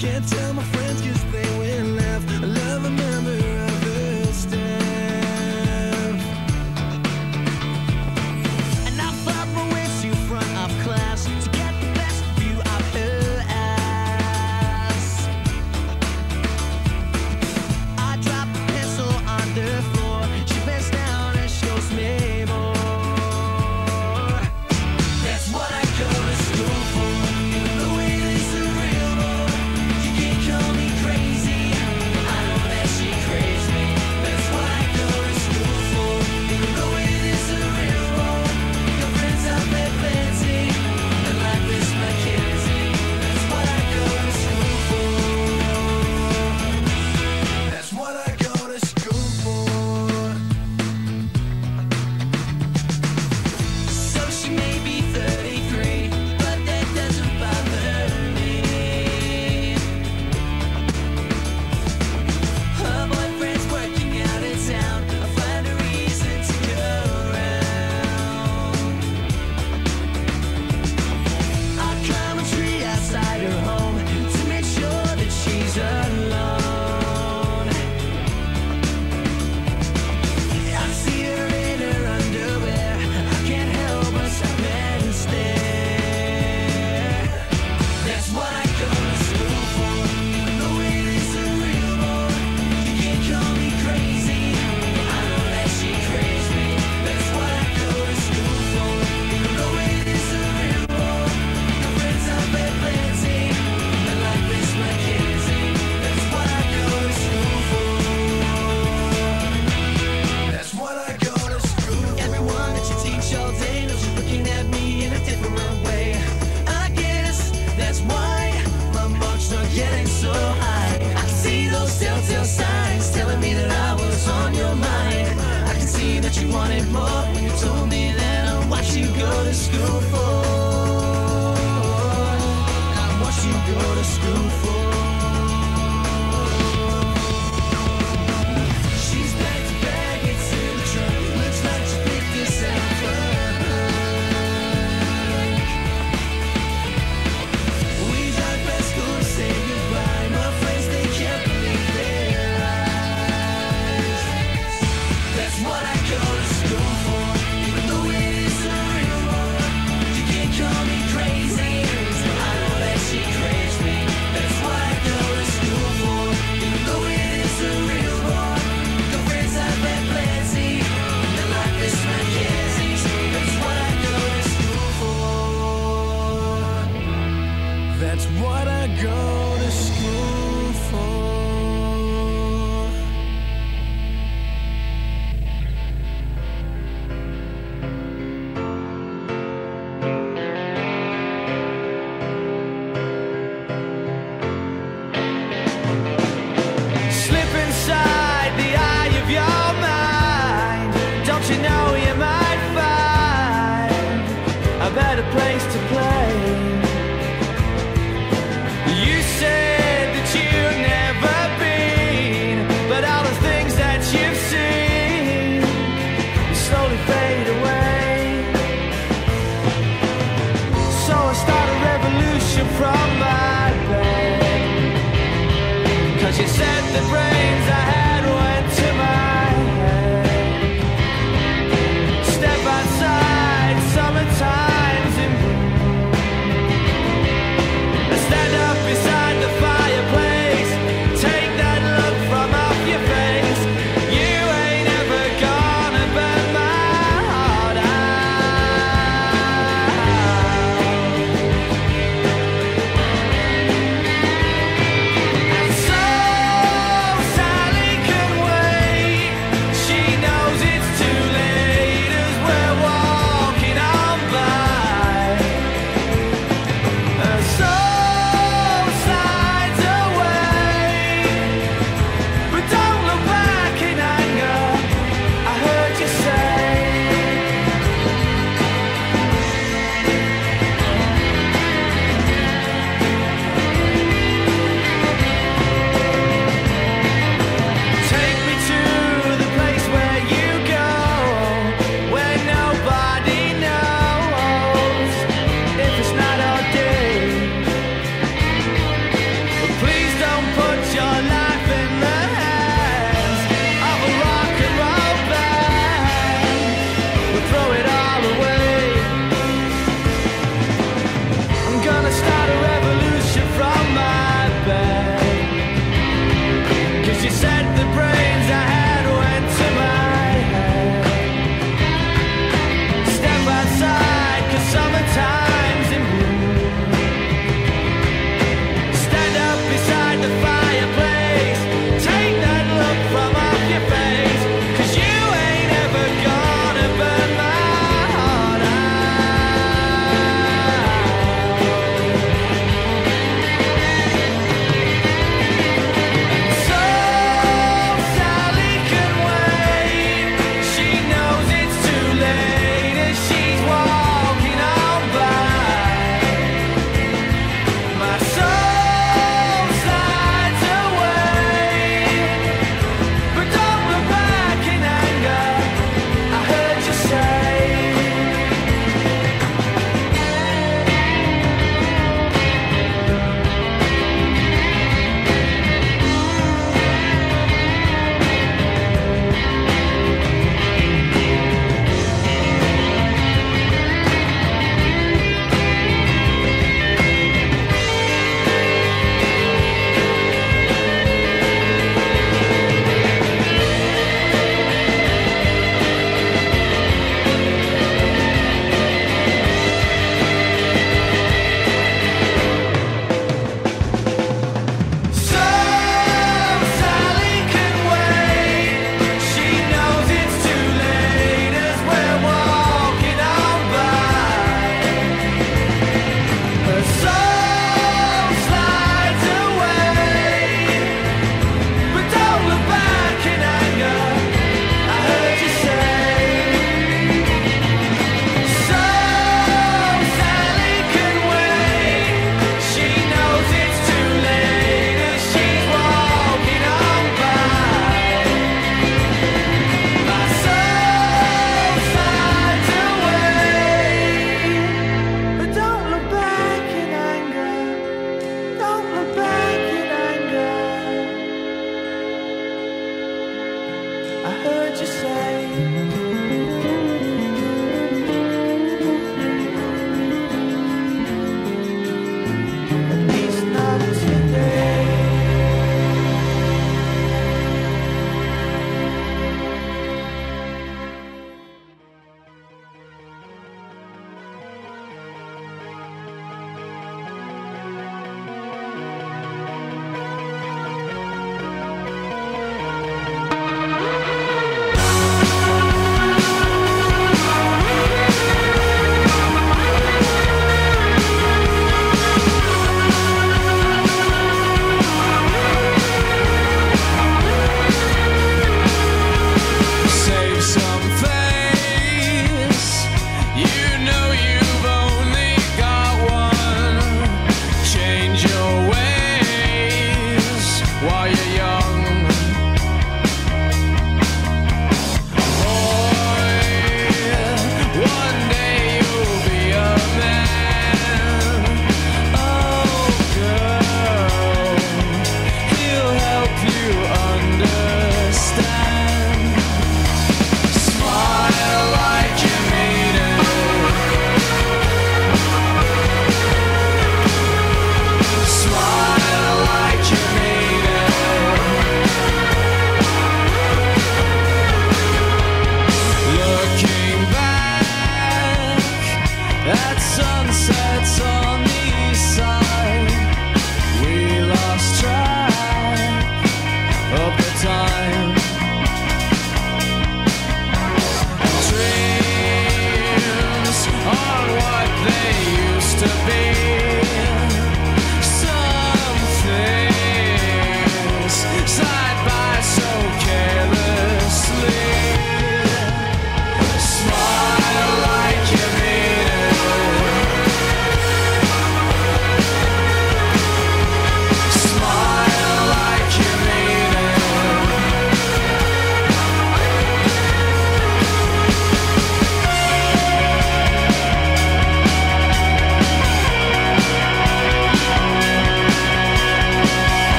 Can't tell my friends 'cause they will laugh. I love a member of her staff. And I fought my way to front of class to get the best view of her ass. I dropped the pencil on the floor. She bends down and shows me more. That's what I go to school for. The way this is real, boy. You can't call me crazy. I know that she craves me. That's what I go to school for. The way this is real, boy. Your friends I've met plenty. And like Miss Mackenzie. That's what I go to school for. That's what I go to school for. So she may be 33, but that doesn't bother me. Her boyfriend's working out of town. I find a reason to go around. I climb a tree outside her home to make sure that she's alone. I see her in her underwear. I can't help but stop and stare. That's what I go to school for. The way this is real, boy. You can't call me crazy. I know that she craves me. That's what I go to school for. The way this is real, boy. Your friends I've met plenty. And like Miss Mackenzie. That's what I go to school for. That's what I go to school for. Everyone that you teach all day knows you're looking at me in a different way. I guess that's why my marks are getting so high. I can see those telltale signs telling me that I was on your mind. I can see that you wanted more when you told me that I'm what you go to school for. I'm what you go to school for. She's back to back, it's in the trunk. Looks like she picked this out front. We drive past school to say goodbye. My friends, they can't believe their eyes. That's what I go to school for. Even though it is a real war. You can't call me crazy. I know that she craves me. That's what I go to school for. Even though it is a real war. The friends I've met plenty. And like Miss Mackenzie. That's what I go to school for. That's what I go to school for. Slip inside the eye of your mind. Don't you know you might find a better place to play? You said that you've never been, but all the things that you've seen slowly fade away. So I start a revolution from my bed. 'Cause you said the brains I had went to my head. Step outside, summertime's in bloom. Stand up beside the fireplace. Take that look from off your face. You ain't ever gonna burn my heart out. And so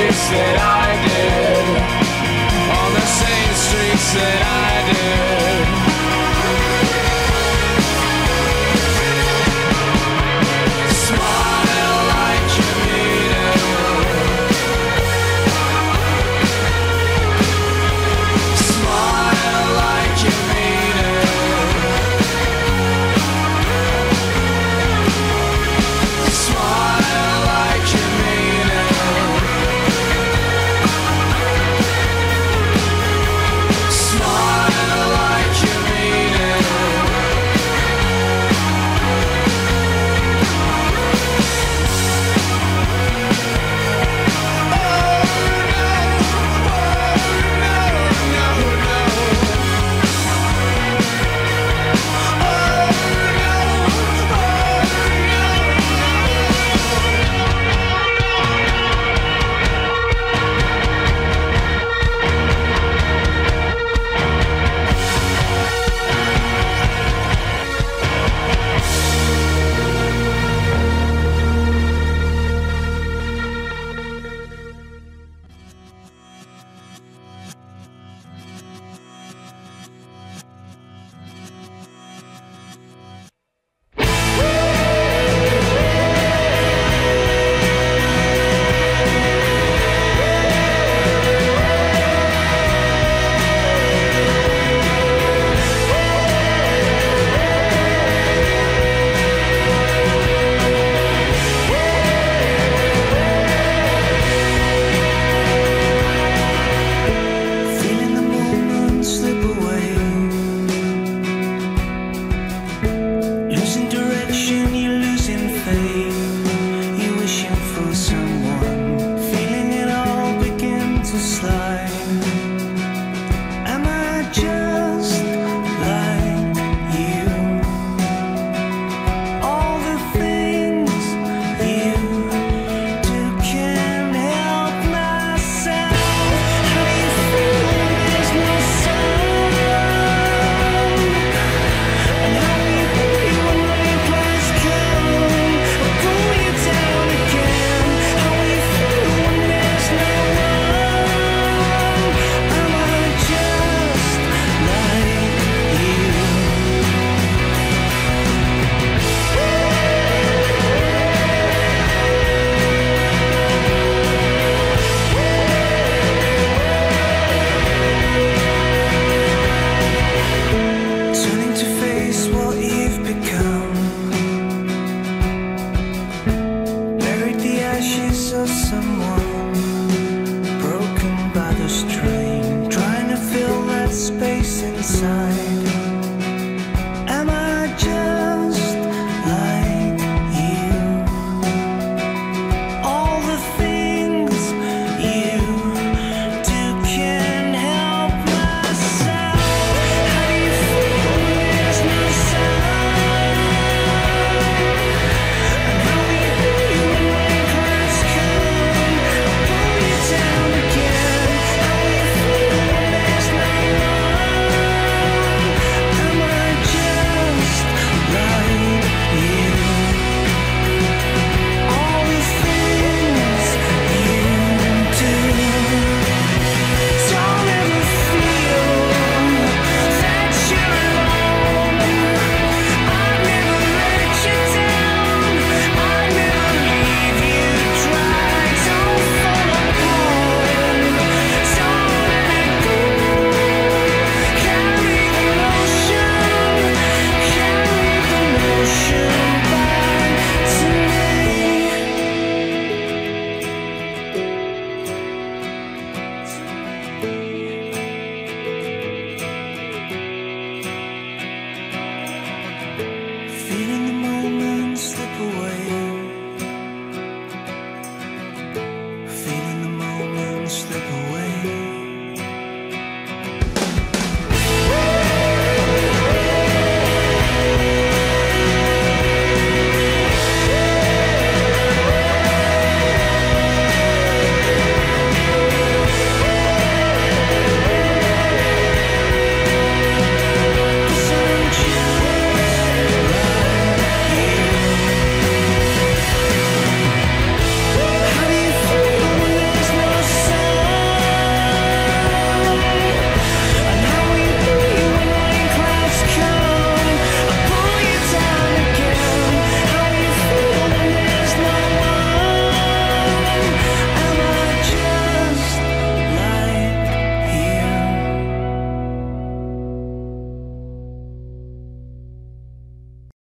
place that I did, on the same streets that I did. Smile like you mean it. Smile like you mean it. Smile like you mean it. Smile like you mean it. slip